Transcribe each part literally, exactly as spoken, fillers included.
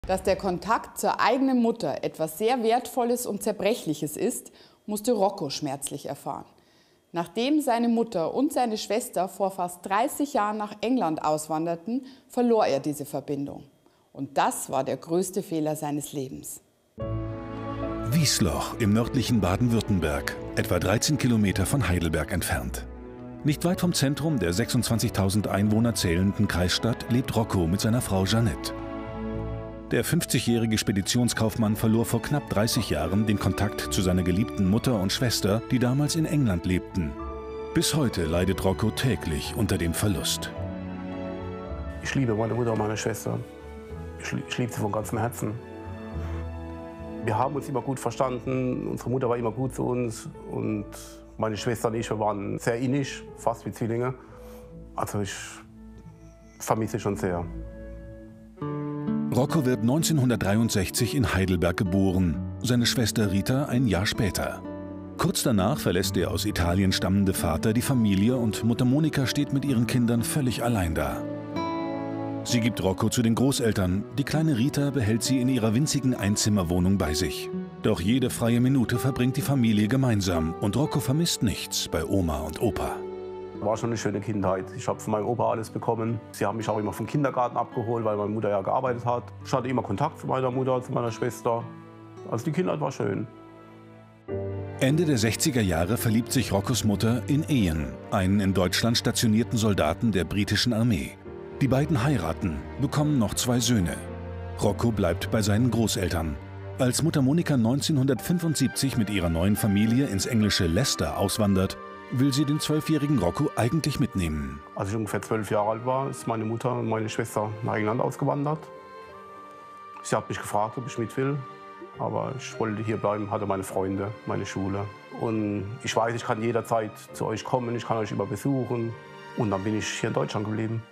Dass der Kontakt zur eigenen Mutter etwas sehr Wertvolles und Zerbrechliches ist, musste Rocco schmerzlich erfahren. Nachdem seine Mutter und seine Schwester vor fast dreißig Jahren nach England auswanderten, verlor er diese Verbindung. Und das war der größte Fehler seines Lebens. Wiesloch im nördlichen Baden-Württemberg, etwa dreizehn Kilometer von Heidelberg entfernt. Nicht weit vom Zentrum der sechsundzwanzigtausend Einwohner zählenden Kreisstadt lebt Rocco mit seiner Frau Jeanette. Der fünfzigjährige Speditionskaufmann verlor vor knapp dreißig Jahren den Kontakt zu seiner geliebten Mutter und Schwester, die damals in England lebten. Bis heute leidet Rocco täglich unter dem Verlust. Ich liebe meine Mutter und meine Schwester. Ich, ich liebe sie von ganzem Herzen. Wir haben uns immer gut verstanden, unsere Mutter war immer gut zu uns und meine Schwester und ich, wir waren sehr innig, fast wie Zwillinge. Also ich vermisse schon sehr. Rocco wird neunzehnhundertdreiundsechzig in Heidelberg geboren, seine Schwester Rita ein Jahr später. Kurz danach verlässt der aus Italien stammende Vater die Familie und Mutter Monika steht mit ihren Kindern völlig allein da. Sie gibt Rocco zu den Großeltern, die kleine Rita behält sie in ihrer winzigen Einzimmerwohnung bei sich. Doch jede freie Minute verbringt die Familie gemeinsam und Rocco vermisst nichts bei Oma und Opa. War schon eine schöne Kindheit. Ich habe von meinem Opa alles bekommen. Sie haben mich auch immer vom Kindergarten abgeholt, weil meine Mutter ja gearbeitet hat. Ich hatte immer Kontakt zu meiner Mutter, zu meiner Schwester. Also die Kindheit war schön. Ende der sechziger Jahre verliebt sich Roccos Mutter in Ian, einen in Deutschland stationierten Soldaten der britischen Armee. Die beiden heiraten, bekommen noch zwei Söhne. Rocco bleibt bei seinen Großeltern. Als Mutter Monika neunzehnhundertfünfundsiebzig mit ihrer neuen Familie ins englische Leicester auswandert, will sie den zwölfjährigen Rocco eigentlich mitnehmen. Als ich ungefähr zwölf Jahre alt war, ist meine Mutter und meine Schwester nach England ausgewandert. Sie hat mich gefragt, ob ich mit will, aber ich wollte hier bleiben, hatte meine Freunde, meine Schule. Und ich weiß, ich kann jederzeit zu euch kommen, ich kann euch immer besuchen. Und dann bin ich hier in Deutschland geblieben.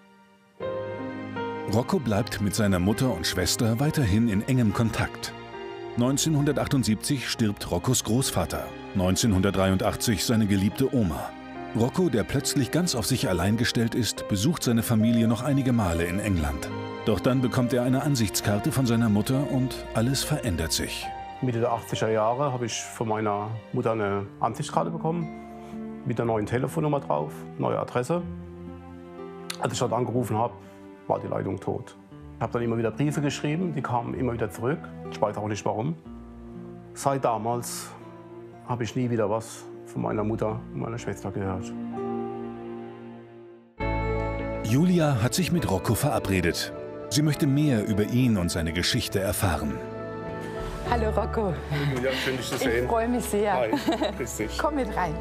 Rocco bleibt mit seiner Mutter und Schwester weiterhin in engem Kontakt. neunzehnhundertachtundsiebzig stirbt Roccos Großvater, neunzehnhundertdreiundachtzig seine geliebte Oma. Rocco, der plötzlich ganz auf sich allein gestellt ist, besucht seine Familie noch einige Male in England. Doch dann bekommt er eine Ansichtskarte von seiner Mutter und alles verändert sich. Mitte der achtziger Jahre habe ich von meiner Mutter eine Ansichtskarte bekommen, mit einer neuen Telefonnummer drauf, neue Adresse. Als ich dort angerufen habe, war die Leitung tot. Ich habe dann immer wieder Briefe geschrieben, die kamen immer wieder zurück. Ich weiß auch nicht warum. Seit damals habe ich nie wieder was von meiner Mutter und meiner Schwester gehört. Julia hat sich mit Rocco verabredet. Sie möchte mehr über ihn und seine Geschichte erfahren. Hallo Rocco. Hallo Julia, schön dich zu sehen. Ich freue mich sehr. Hi, grüß dich. Komm mit rein.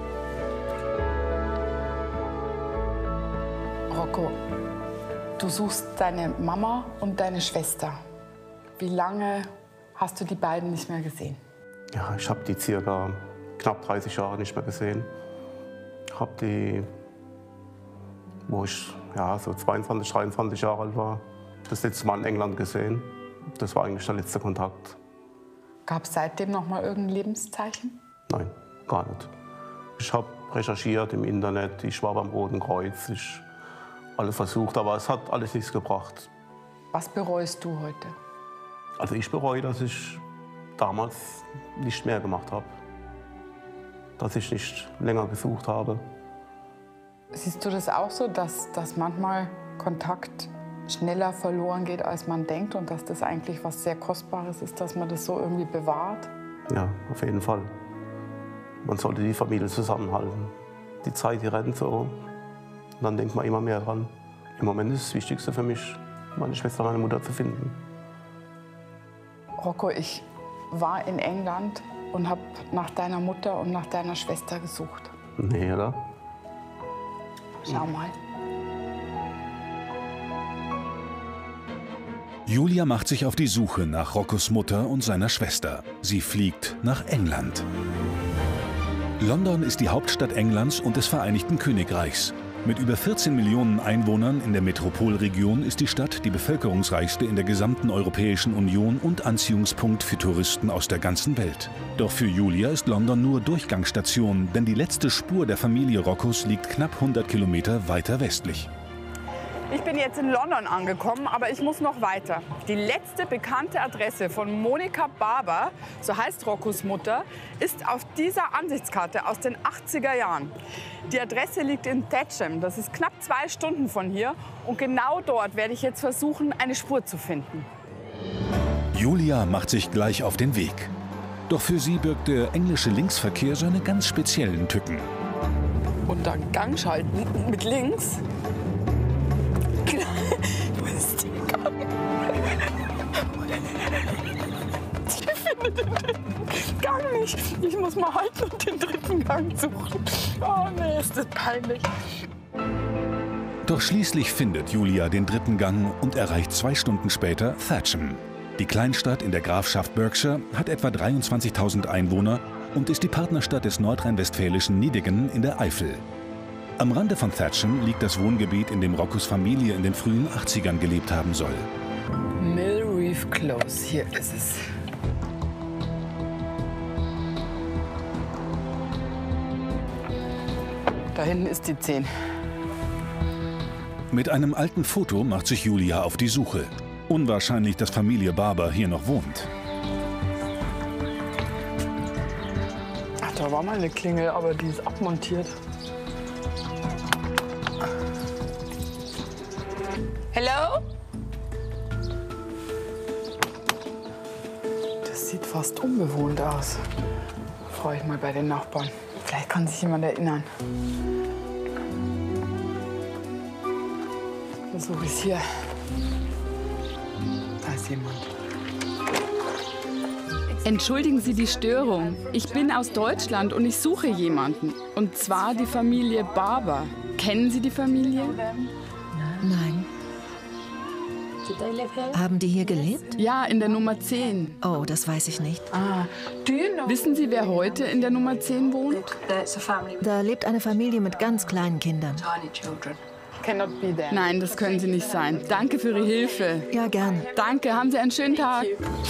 Rocco, du suchst deine Mama und deine Schwester. Wie lange hast du die beiden nicht mehr gesehen? Ja, ich habe die circa knapp dreißig Jahre nicht mehr gesehen. Ich habe die, wo ich ja, so zweiundzwanzig, dreiundzwanzig Jahre alt war, das letzte Mal in England gesehen. Das war eigentlich der letzte Kontakt. Gab es seitdem noch mal irgendein Lebenszeichen? Nein, gar nicht. Ich habe recherchiert im Internet, ich war beim Roten Kreuz, ich alles versucht, aber es hat alles nichts gebracht. Was bereust du heute? Also ich bereue, dass ich damals nicht mehr gemacht habe. Dass ich nicht länger gesucht habe. Siehst du das auch so, dass, dass manchmal Kontakt schneller verloren geht, als man denkt und dass das eigentlich was sehr Kostbares ist, dass man das so irgendwie bewahrt? Ja, auf jeden Fall. Man sollte die Familie zusammenhalten. Die Zeit, die rennt so. Und dann denkt man immer mehr dran. Im Moment ist das Wichtigste für mich, meine Schwester und meine Mutter zu finden. Rocco, ich war in England und habe nach deiner Mutter und nach deiner Schwester gesucht. Nee, oder? Schau mal. Julia macht sich auf die Suche nach Roccos Mutter und seiner Schwester. Sie fliegt nach England. London ist die Hauptstadt Englands und des Vereinigten Königreichs. Mit über vierzehn Millionen Einwohnern in der Metropolregion ist die Stadt die bevölkerungsreichste in der gesamten Europäischen Union und Anziehungspunkt für Touristen aus der ganzen Welt. Doch für Julia ist London nur Durchgangsstation, denn die letzte Spur der Familie Roccos liegt knapp hundert Kilometer weiter westlich. Ich bin jetzt in London angekommen, aber ich muss noch weiter. Die letzte bekannte Adresse von Monica Barber, so heißt Roccos Mutter, ist auf dieser Ansichtskarte aus den achtziger Jahren. Die Adresse liegt in Thatcham, das ist knapp zwei Stunden von hier. Und genau dort werde ich jetzt versuchen, eine Spur zu finden. Julia macht sich gleich auf den Weg. Doch für sie birgt der englische Linksverkehr seine ganz speziellen Tücken. Und dann Gang schalten mit links. Wo ist der Gang? Ich finde den dritten Gang nicht. Ich muss mal halten und den dritten Gang suchen. Oh nee, ist das peinlich. Doch schließlich findet Julia den dritten Gang und erreicht zwei Stunden später Thatcham. Die Kleinstadt in der Grafschaft Berkshire hat etwa dreiundzwanzigtausend Einwohner und ist die Partnerstadt des nordrhein-westfälischen Nideggen in der Eifel. Am Rande von Thatcham liegt das Wohngebiet, in dem Roccos Familie in den frühen achtzigern gelebt haben soll. Mill Reef Close, hier ist es. Da hinten ist die zehn. Mit einem alten Foto macht sich Julia auf die Suche. Unwahrscheinlich, dass Familie Barber hier noch wohnt. Ach, da war mal eine Klingel, aber die ist abmontiert. Hello? Das sieht fast unbewohnt aus. Frage ich mal bei den Nachbarn. Vielleicht kann sich jemand erinnern. Versuche ich es hier. Da ist jemand. Entschuldigen Sie die Störung. Ich bin aus Deutschland und ich suche jemanden. Und zwar die Familie Barber. Kennen Sie die Familie? Nein. Haben die hier gelebt? Ja, in der Nummer zehn. Oh, das weiß ich nicht. Ah, do you know? Wissen Sie, wer heute in der Nummer zehn wohnt? Da lebt eine Familie mit ganz kleinen Kindern. Cannot be there. Nein, das können Sie nicht sein. Danke für Ihre Hilfe. Ja, gerne. Danke, haben Sie einen schönen Tag.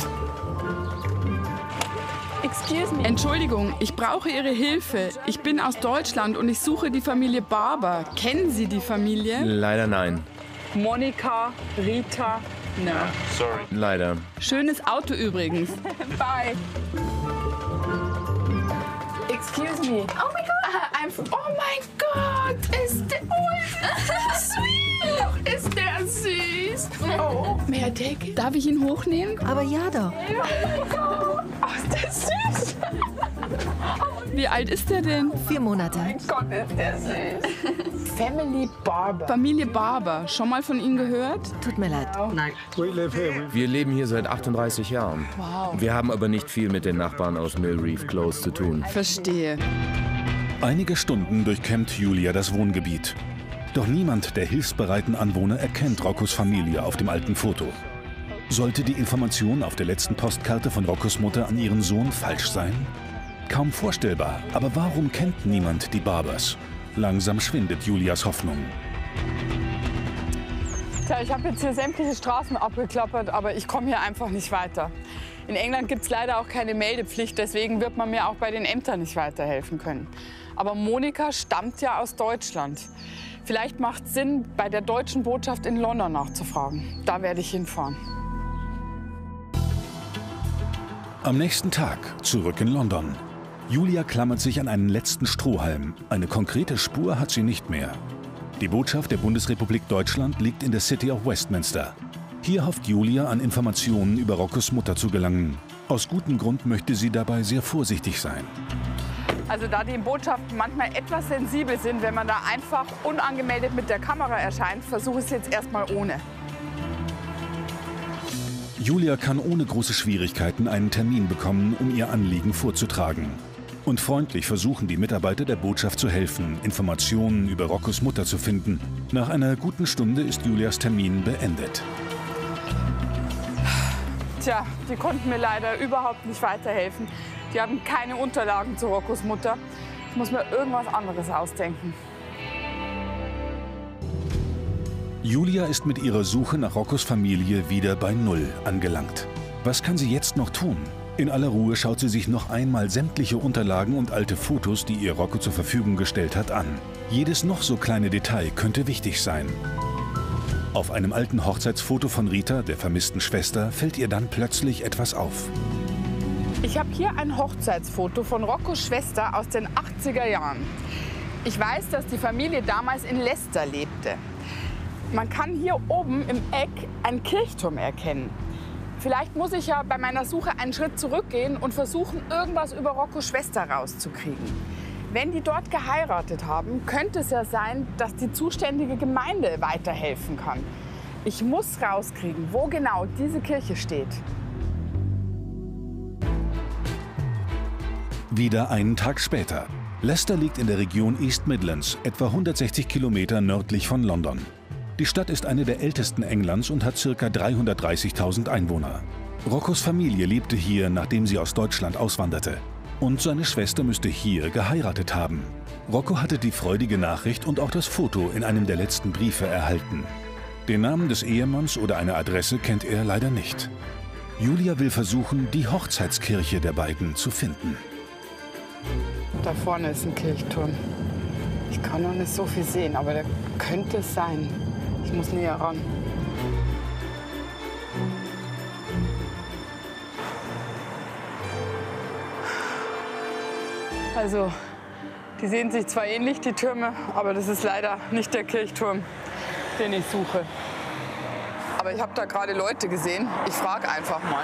Excuse me. Entschuldigung, ich brauche Ihre Hilfe. Ich bin aus Deutschland und ich suche die Familie Barber. Kennen Sie die Familie? Leider nein. Monika, Rita, no. Leider. Schönes Auto übrigens. Bye. Excuse me. Oh my God. I'm. Oh my God. Ist der. Oh, sweet. Ist der süß. Oh, may I take it? Darf ich ihn hochnehmen? Aber ja doch. Oh, ist der süß. Wie alt ist er denn? Vier Monate. Gott, ist der süß. Family Barber. Familie Barber. Schon mal von Ihnen gehört? Tut mir leid. Nein. Wir leben hier seit achtunddreißig Jahren. Wow. Wir haben aber nicht viel mit den Nachbarn aus Mill Reef Close zu tun. Verstehe. Einige Stunden durchkämmt Julia das Wohngebiet. Doch niemand der hilfsbereiten Anwohner erkennt Roccos Familie auf dem alten Foto. Sollte die Information auf der letzten Postkarte von Roccos Mutter an ihren Sohn falsch sein? Kaum vorstellbar, aber warum kennt niemand die Barbers? Langsam schwindet Julias Hoffnung. Tja, ich habe jetzt hier sämtliche Straßen abgeklappert, aber ich komme hier einfach nicht weiter. In England gibt es leider auch keine Meldepflicht, deswegen wird man mir auch bei den Ämtern nicht weiterhelfen können. Aber Monika stammt ja aus Deutschland. Vielleicht macht es Sinn, bei der deutschen Botschaft in London nachzufragen. Da werde ich hinfahren. Am nächsten Tag zurück in London. Julia klammert sich an einen letzten Strohhalm. Eine konkrete Spur hat sie nicht mehr. Die Botschaft der Bundesrepublik Deutschland liegt in der City of Westminster. Hier hofft Julia, an Informationen über Roccos Mutter zu gelangen. Aus gutem Grund möchte sie dabei sehr vorsichtig sein. Also da die Botschaften manchmal etwas sensibel sind, wenn man da einfach unangemeldet mit der Kamera erscheint, versuche ich es jetzt erstmal ohne. Julia kann ohne große Schwierigkeiten einen Termin bekommen, um ihr Anliegen vorzutragen. Und freundlich versuchen die Mitarbeiter der Botschaft zu helfen, Informationen über Roccos Mutter zu finden. Nach einer guten Stunde ist Julias Termin beendet. Tja, die konnten mir leider überhaupt nicht weiterhelfen. Die haben keine Unterlagen zu Roccos Mutter. Ich muss mir irgendwas anderes ausdenken. Julia ist mit ihrer Suche nach Roccos Familie wieder bei Null angelangt. Was kann sie jetzt noch tun? In aller Ruhe schaut sie sich noch einmal sämtliche Unterlagen und alte Fotos, die ihr Rocco zur Verfügung gestellt hat, an. Jedes noch so kleine Detail könnte wichtig sein. Auf einem alten Hochzeitsfoto von Rita, der vermissten Schwester, fällt ihr dann plötzlich etwas auf. Ich habe hier ein Hochzeitsfoto von Roccos Schwester aus den achtziger Jahren. Ich weiß, dass die Familie damals in Leicester lebte. Man kann hier oben im Eck einen Kirchturm erkennen. Vielleicht muss ich ja bei meiner Suche einen Schritt zurückgehen und versuchen, irgendwas über Roccos Schwester rauszukriegen. Wenn die dort geheiratet haben, könnte es ja sein, dass die zuständige Gemeinde weiterhelfen kann. Ich muss rauskriegen, wo genau diese Kirche steht. Wieder einen Tag später. Leicester liegt in der Region East Midlands, etwa hundertsechzig Kilometer nördlich von London. Die Stadt ist eine der ältesten Englands und hat ca. dreihundertdreißigtausend Einwohner. Roccos Familie lebte hier, nachdem sie aus Deutschland auswanderte. Und seine Schwester müsste hier geheiratet haben. Rocco hatte die freudige Nachricht und auch das Foto in einem der letzten Briefe erhalten. Den Namen des Ehemanns oder eine Adresse kennt er leider nicht. Julia will versuchen, die Hochzeitskirche der beiden zu finden. Da vorne ist ein Kirchturm. Ich kann noch nicht so viel sehen, aber da könnte es sein. Ich muss näher ran. Also, die sehen sich zwar ähnlich, die Türme, aber das ist leider nicht der Kirchturm, den ich suche. Aber ich habe da gerade Leute gesehen. Ich frage einfach mal.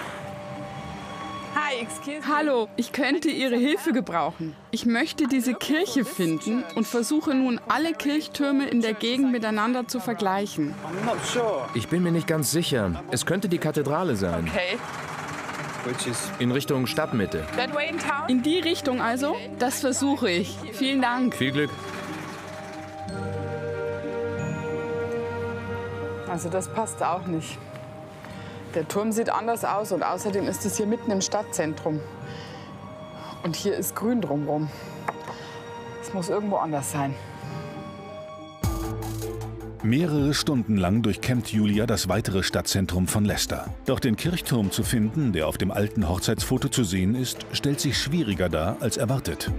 Hi, excuse me. Hallo, ich könnte Ihre Hilfe gebrauchen. Ich möchte diese Kirche finden und versuche nun, alle Kirchtürme in der Gegend miteinander zu vergleichen. Ich bin mir nicht ganz sicher. Es könnte die Kathedrale sein. Okay. In Richtung Stadtmitte. That way in town? In die Richtung also? Das versuche ich. Vielen Dank. Viel Glück. Also das passt auch nicht. Der Turm sieht anders aus und außerdem ist es hier mitten im Stadtzentrum. Und hier ist grün drumherum. Es muss irgendwo anders sein. Mehrere Stunden lang durchkämmt Julia das weitere Stadtzentrum von Leicester. Doch den Kirchturm zu finden, der auf dem alten Hochzeitsfoto zu sehen ist, stellt sich schwieriger dar als erwartet.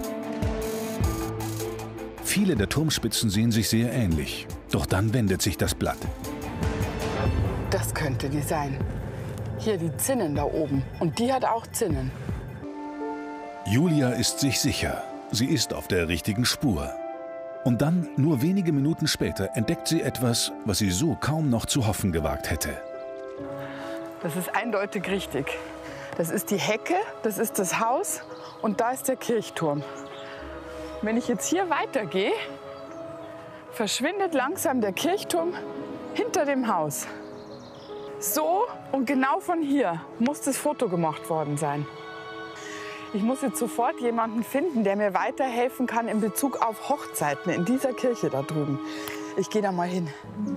Viele der Turmspitzen sehen sich sehr ähnlich. Doch dann wendet sich das Blatt. Das könnte die sein. Hier die Zinnen da oben. Und die hat auch Zinnen. Julia ist sich sicher, sie ist auf der richtigen Spur. Und dann, nur wenige Minuten später, entdeckt sie etwas, was sie so kaum noch zu hoffen gewagt hätte. Das ist eindeutig richtig. Das ist die Hecke, das ist das Haus und da ist der Kirchturm. Wenn ich jetzt hier weitergehe, verschwindet langsam der Kirchturm hinter dem Haus. So und genau von hier muss das Foto gemacht worden sein. Ich muss jetzt sofort jemanden finden, der mir weiterhelfen kann in Bezug auf Hochzeiten in dieser Kirche da drüben. Ich gehe da mal hin.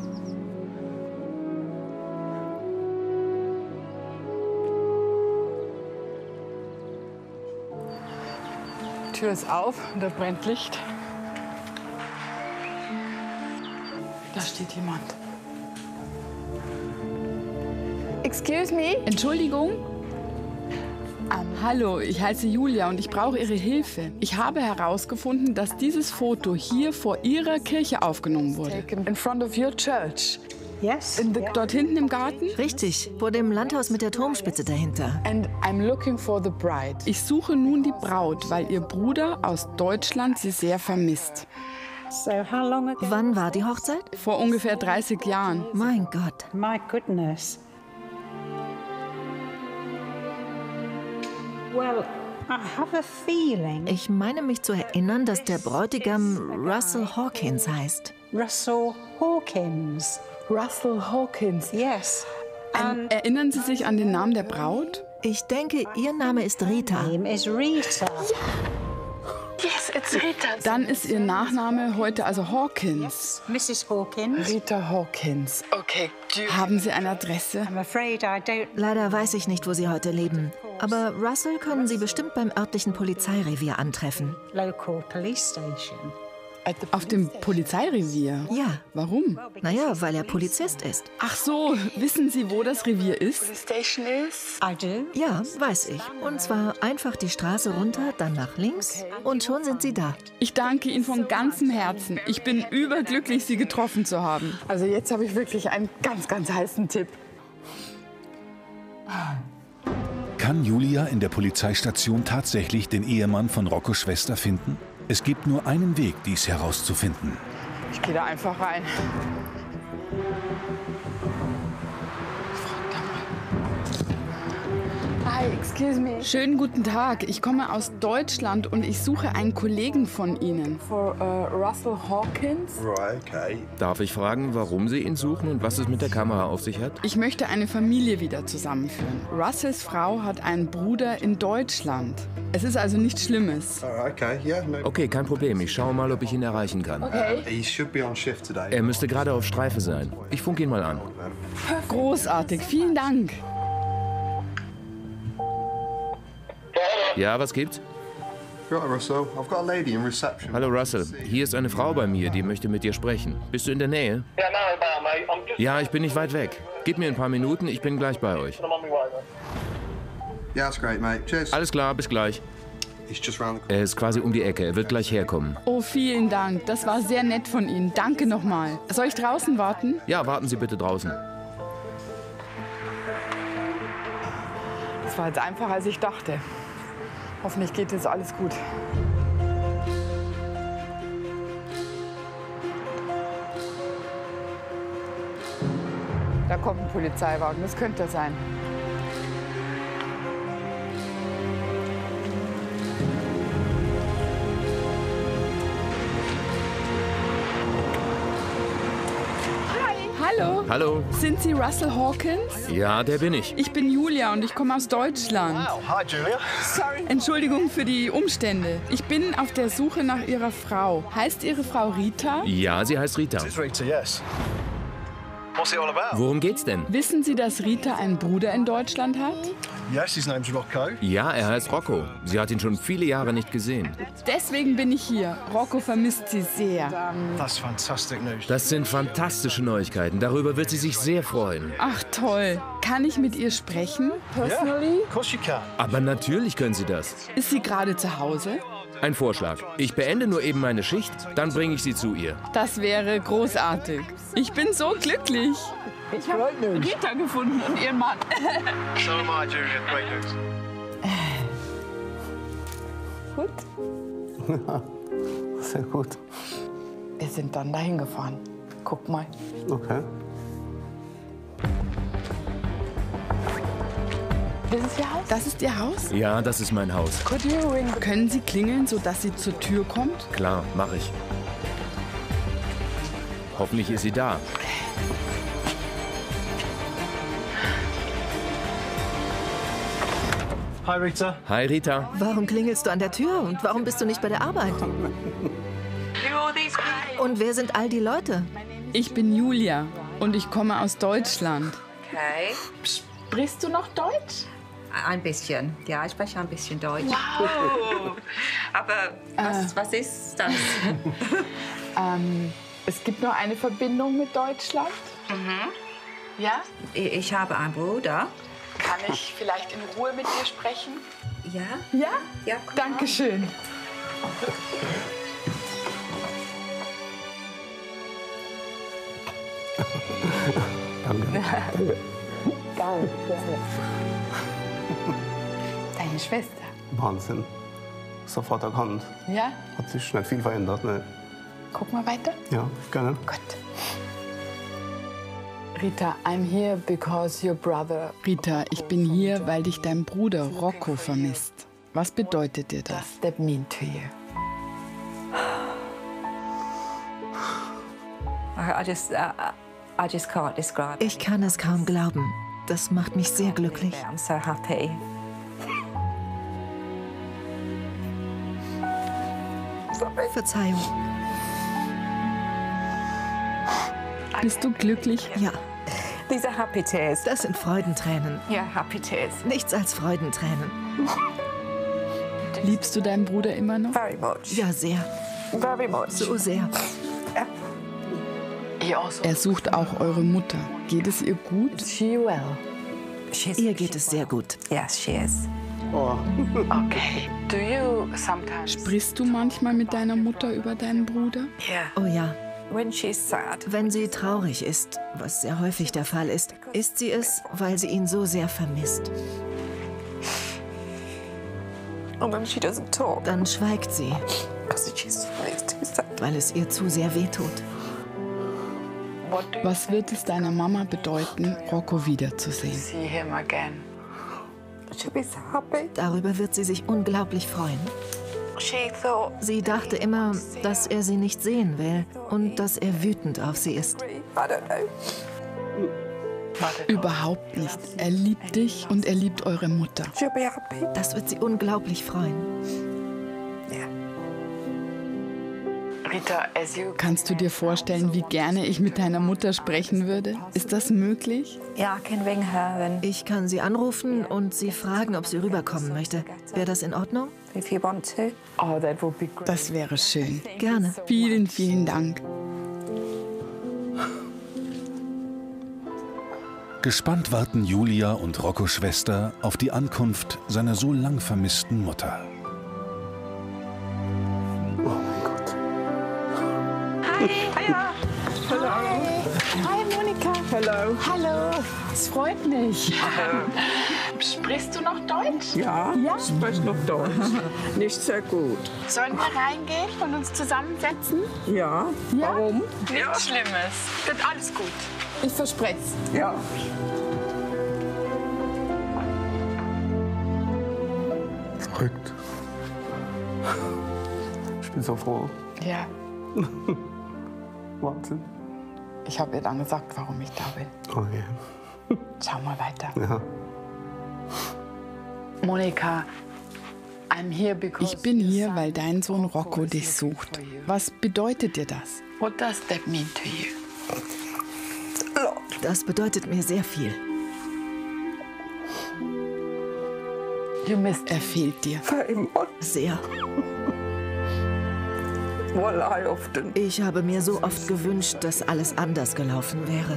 Die Tür ist auf und da brennt Licht. Da steht jemand. Excuse me? Entschuldigung? Hallo, ich heiße Julia und ich brauche Ihre Hilfe. Ich habe herausgefunden, dass dieses Foto hier vor Ihrer Kirche aufgenommen wurde. In front of your church. Yes. In the, dort hinten im Garten? Richtig, vor dem Landhaus mit der Turmspitze dahinter. And I'm looking for the bride. Ich suche nun die Braut, weil Ihr Bruder aus Deutschland sie sehr vermisst. So how long ago? Wann war die Hochzeit? Vor ungefähr dreißig Jahren. Mein Gott. My goodness. Well, I have a feeling. Ich meine mich zu erinnern, dass der Bräutigam Russell Hawkins heißt. Russell Hawkins. Russell Hawkins. Yes. Um, erinnern Sie sich an den Namen der Braut? Ich denke, ihr Name ist Rita. Her name is Rita. Yes, it's Rita. Dann ist Ihr Nachname heute also Hawkins. Yes, Missus Hawkins. Rita Hawkins. Okay. Haben Sie eine Adresse? I'm afraid I don't. Leider weiß ich nicht, wo Sie heute leben. Aber Russell können Sie bestimmt beim örtlichen Polizeirevier antreffen. Local police station. Auf dem Polizeirevier? Ja. Warum? Naja, weil er Polizist ist. Ach so, wissen Sie, wo das Revier ist? I do. Ja, weiß ich. Und zwar einfach die Straße runter, dann nach links und schon sind Sie da. Ich danke Ihnen von ganzem Herzen. Ich bin überglücklich, Sie getroffen zu haben. Also jetzt habe ich wirklich einen ganz, ganz heißen Tipp. Kann Julia in der Polizeistation tatsächlich den Ehemann von Roccos Schwester finden? Es gibt nur einen Weg, dies herauszufinden. Ich gehe da einfach rein. Hi, excuse me. Schönen guten Tag. Ich komme aus Deutschland und ich suche einen Kollegen von Ihnen. For uh, Russell Hawkins. Darf ich fragen, warum Sie ihn suchen und was es mit der Kamera auf sich hat? Ich möchte eine Familie wieder zusammenführen. Russells Frau hat einen Bruder in Deutschland. Es ist also nichts Schlimmes. Okay, kein Problem. Ich schaue mal, ob ich ihn erreichen kann. Er müsste gerade auf Streife sein. Ich funke ihn mal an. Großartig. Vielen Dank. Ja, was gibt's? Hallo Russell, hier ist eine Frau bei mir, die möchte mit dir sprechen. Bist du in der Nähe? Ja, ich bin nicht weit weg. Gib mir ein paar Minuten, ich bin gleich bei euch. Alles klar, bis gleich. Er ist quasi um die Ecke, er wird gleich herkommen. Oh, vielen Dank. Das war sehr nett von Ihnen. Danke nochmal. Soll ich draußen warten? Ja, warten Sie bitte draußen. Das war jetzt einfacher, als ich dachte. Hoffentlich geht jetzt alles gut. Da kommt ein Polizeiwagen, das könnte er sein. Hallo. Hallo. Sind Sie Russell Hawkins? Ja, der bin ich. Ich bin Julia und ich komme aus Deutschland. Hi, Julia. Sorry. Entschuldigung für die Umstände. Ich bin auf der Suche nach Ihrer Frau. Heißt Ihre Frau Rita? Ja, sie heißt Rita. It's Rita, yes. What's it all about? Worum geht's denn? Wissen Sie, dass Rita einen Bruder in Deutschland hat? Yes, his name's Rocco. Ja, er heißt Rocco. Sie hat ihn schon viele Jahre nicht gesehen. Deswegen bin ich hier. Rocco vermisst Sie sehr. That's fantastic news. Das sind fantastische Neuigkeiten. Darüber wird sie sich sehr freuen. Ach toll. Kann ich mit ihr sprechen? Personally? Of course you can. Aber natürlich können Sie das. Ist sie gerade zu Hause? Ein Vorschlag. Ich beende nur eben meine Schicht, dann bringe ich sie zu ihr. Das wäre großartig. Ich bin so glücklich. Ich habe Rita gefunden und ihren Mann. So am I, Julia. Great news. Gut. Sehr gut. Wir sind dann dahin gefahren. Guck mal. Okay. Das ist Ihr Haus? Das ist Ihr Haus? Ja, das ist mein Haus. Could you ring? Können Sie klingeln, sodass sie zur Tür kommt? Klar, mache ich. Hoffentlich ist sie da. Hi, Rita. Hi, Rita. Warum klingelst du an der Tür und warum bist du nicht bei der Arbeit? Und wer sind all die Leute? Ich bin Julia und ich komme aus Deutschland. Okay. Sprichst du noch Deutsch? Ein bisschen. Ja, ich spreche ein bisschen Deutsch. Wow. Aber was, was ist das? ähm, es gibt nur eine Verbindung mit Deutschland. Mhm. Ja? Ich, ich habe einen Bruder. Kann ich vielleicht in Ruhe mit dir sprechen? Ja? Ja? Ja, komm. Dankeschön. Danke. Danke. Deine Schwester. Wahnsinn. Sofort erkannt. Ja? Hat sich nicht viel verändert, ne? Guck mal weiter. Ja, gerne. Gut. Rita, I'm here because your brother... Rita, ich bin hier, weil dich dein Bruder Rocco vermisst. Was bedeutet dir das? Does that mean to you? I just, uh, I just can't describe it. Ich kann es kaum glauben. Das macht mich sehr glücklich. I'm so happy. Verzeihung. Bist du glücklich? Ja, These are happy tears. das sind Freudentränen. Yeah, happy tears. Nichts als Freudentränen. Liebst du deinen Bruder immer noch? Very much. Ja, sehr. Very much. So sehr. Er sucht auch eure Mutter. Geht es ihr gut? She well. Ihr geht es sehr gut. Yes, she is. Oh. Okay. Do you sometimes... Sprichst du manchmal mit deiner Mutter über deinen Bruder? Yeah. Oh ja. When she's sad. Wenn sie traurig ist, was sehr häufig der Fall ist, ist sie es, weil sie ihn so sehr vermisst. And when she doesn't talk. Dann schweigt sie, Because she's too sad. weil es ihr zu sehr wehtut. Was wird es deiner Mama bedeuten, Rocco wiederzusehen? See him again. She'll be so happy. Darüber wird sie sich unglaublich freuen. She thought. Sie dachte immer, dass er sie nicht sehen will und dass er wütend auf sie ist. I don't know. Überhaupt nicht. Er liebt dich und er liebt eure Mutter. She'll be happy. Das wird sie unglaublich freuen. Rita, as you... Kannst du dir vorstellen, wie gerne ich mit deiner Mutter sprechen würde? Ist das möglich? Yeah, I can ring her when, Ich kann sie anrufen und sie fragen, ob sie rüberkommen möchte. Wäre das in Ordnung? if you want to. Oh, that would be great. Das wäre schön. Gerne. Vielen, vielen Dank. Gespannt warten Julia und Roccos Schwester auf die Ankunft seiner so lang vermissten Mutter. Oh mein Gott. Hi. Hiya. Hi Monika. Hallo. Hallo. Es freut mich. Sprichst du noch Deutsch? Ja, Ja? ich spreche noch Deutsch. Nicht sehr gut. Sollen wir reingehen und uns zusammensetzen? Ja, Ja? warum? Nichts Schlimmes. Wird alles gut. Ich verspreche es. Ja. Verrückt. Ich bin so froh. Ja. Wahnsinn. Ich habe ihr dann gesagt, warum ich da bin. Okay. Schau mal weiter. Ja. Monika, I'm here because Ich bin hier, your weil son dein Sohn Rocco Rocco is dich looking sucht. for you. Was bedeutet dir das? What does that mean to you? Das bedeutet mir sehr viel. You missed Er fehlt dir. Very much. Sehr. Well, I often. Ich habe mir so oft gewünscht, dass alles anders gelaufen wäre.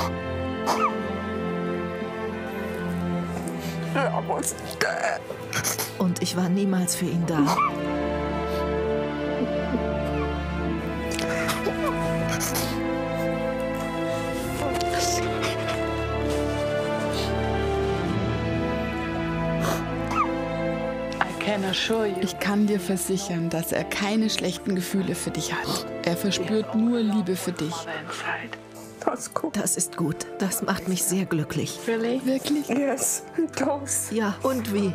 I wasn't there. Und ich war niemals für ihn da. I can assure you. Ich kann dir versichern, dass er keine schlechten Gefühle für dich hat. Er verspürt nur Liebe für dich. Mother inside. That's good. Das ist gut. Das macht mich sehr glücklich. Really? Wirklich? Yes, it does. Ja, und wie?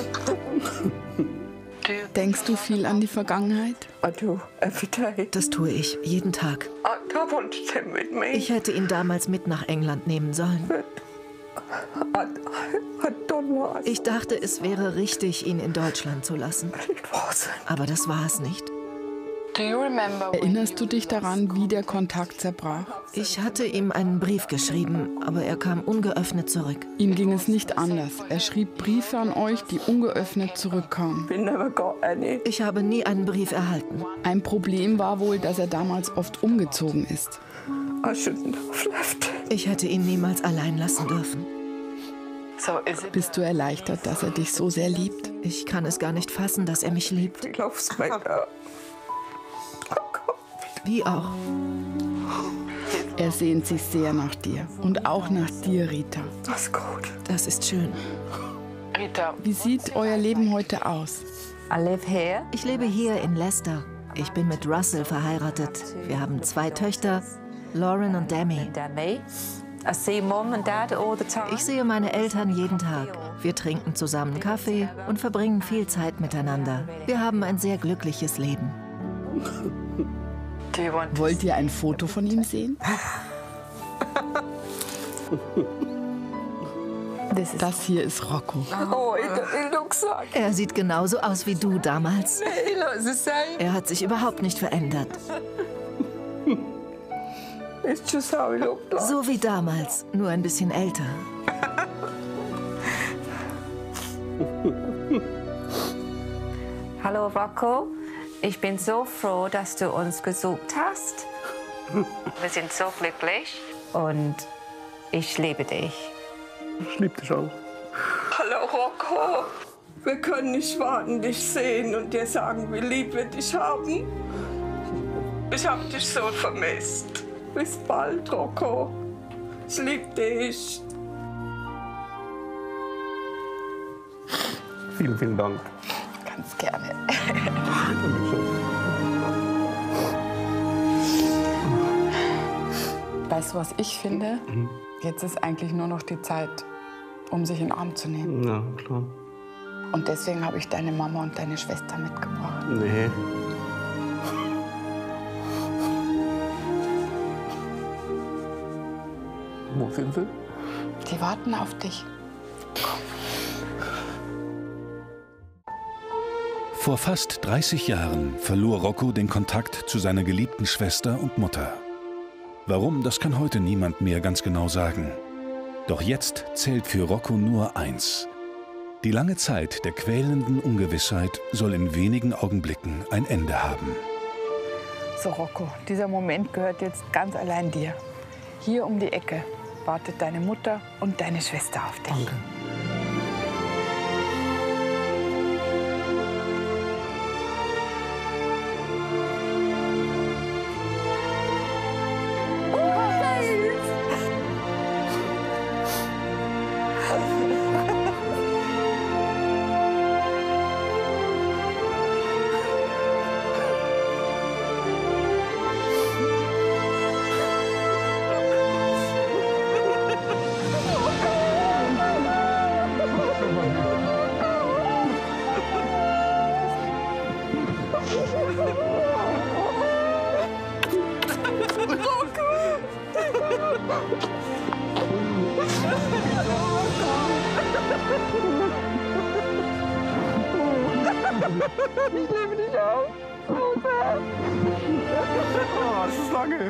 Do you Denkst du viel an die Vergangenheit? I do every day. Das tue ich, jeden Tag. I, I wanted him with me. Ich hätte ihn damals mit nach England nehmen sollen. I, I, I'd done what I Ich dachte, es wäre richtig, ihn in Deutschland zu lassen. thought it wasn't. Aber das war es nicht. Do you remember when Erinnerst du you dich daran, wie der Kontakt zerbrach? Ich hatte ihm einen Brief geschrieben, aber er kam ungeöffnet zurück. Ihm ging es nicht anders. Er schrieb Briefe an euch, die ungeöffnet zurückkamen. We never got any. Ich habe nie einen Brief erhalten. Ein Problem war wohl, dass er damals oft umgezogen ist. I shouldn't have left him. Ich hätte ihn niemals allein lassen dürfen. So is it Bist du erleichtert, dass er dich so sehr liebt? Ich kann es gar nicht fassen, dass er mich liebt. He loves me now. Wie auch. Er sehnt sich sehr nach dir. Und auch nach dir, Rita. That's good. Das ist schön. Rita, Wie sieht euer Leben heute aus? I live here. Ich lebe hier in Leicester. Ich bin mit Russell verheiratet. Wir haben zwei Töchter, Lauren und Demi. Demi. I see mum and dad all the time. Ich sehe meine Eltern jeden Tag. Wir trinken zusammen Kaffee und verbringen viel Zeit miteinander. Wir haben ein sehr glückliches Leben. do you want to Wollt ihr ein Foto von ihm sehen? Das hier ist Rocco. Oh, he, he looks like. Er sieht genauso aus wie du damals. He looks the same. Er hat sich überhaupt nicht verändert. It's just how he looked like. So wie damals, nur ein bisschen älter. Hello, Rocco. Ich bin so froh, dass du uns gesucht hast. Wir sind so glücklich und ich liebe dich. Ich liebe dich auch. Hallo Rocco, wir können nicht warten, dich sehen und dir sagen, wie lieb wir dich haben. Ich habe dich so vermisst. Bis bald, Rocco. Ich liebe dich. Vielen, vielen Dank. Ganz gerne. Weißt du, was ich finde? Mhm. Jetzt ist eigentlich nur noch die Zeit, um sich in den Arm zu nehmen. Ja, klar. Und deswegen habe ich deine Mama und deine Schwester mitgebracht. Nee. Wo sind sie? Die warten auf dich. Vor fast dreißig Jahren verlor Rocco den Kontakt zu seiner geliebten Schwester und Mutter. Warum, das kann heute niemand mehr ganz genau sagen. Doch jetzt zählt für Rocco nur eins. Die lange Zeit der quälenden Ungewissheit soll in wenigen Augenblicken ein Ende haben. So, Rocco, dieser Moment gehört jetzt ganz allein dir. Hier um die Ecke wartet deine Mutter und deine Schwester auf dich. Danke. Ich liebe dich auch. So sehr. Oh, das ist lange.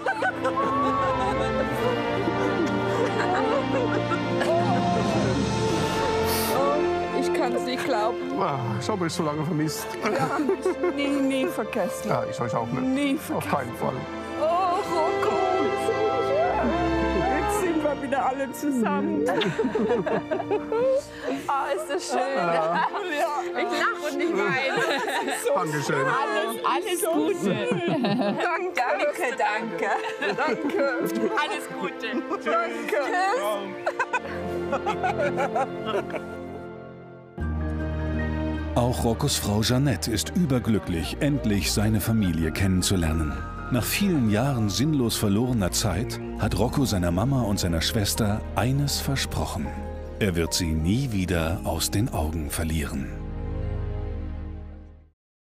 Ich kann es nicht glauben. Ich habe euch so lange vermisst. Wir haben dich nie, nie vergessen. Ja, ich euch auch nicht. Nie vergessen. Auf keinen Fall. Oh, Rocco, jetzt sind wir wieder alle zusammen. Oh, ist das schön. Ja. Ich lache und ich weine. So Dankeschön. Alles, alles so Gute. Danke, Danke, danke. Danke. Alles Gute. Danke. Auch Roccos Frau Jeanette ist überglücklich, endlich seine Familie kennenzulernen. Nach vielen Jahren sinnlos verlorener Zeit hat Rocco seiner Mama und seiner Schwester eines versprochen: Er wird sie nie wieder aus den Augen verlieren.